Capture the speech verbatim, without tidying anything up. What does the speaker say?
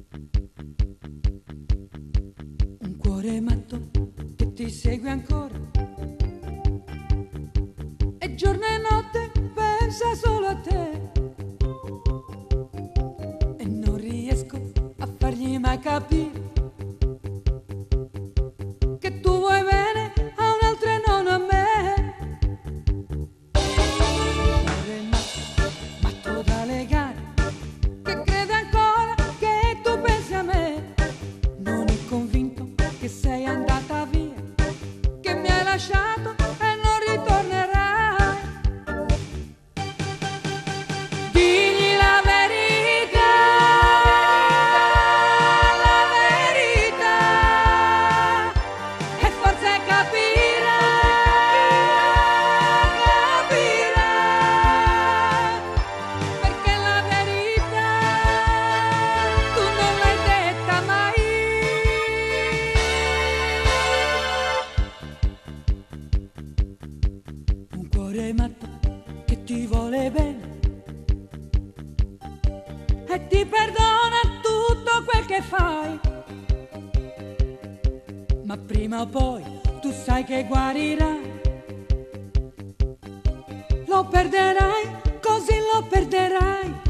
Un cuore matto che ti segue ancora e giorno e notte pensa solo a te e non riesco a fargli mai capire che tu vuoi bene a un altro e non a me. Un cuore matto, matto da legare, che crede ancora che tu pensi a me. Non è convinto che sei andata via, che mi hai lasciato e non ritornerai. Digli la verità, la verità, e forse capirà, capirà, perché la verità tu non l'hai detta mai. Un cuore matto che ti vuole bene e ti perdona tutto quel che fai, ma prima o poi tu sai che guarirai. Lo perderai, così lo perderai.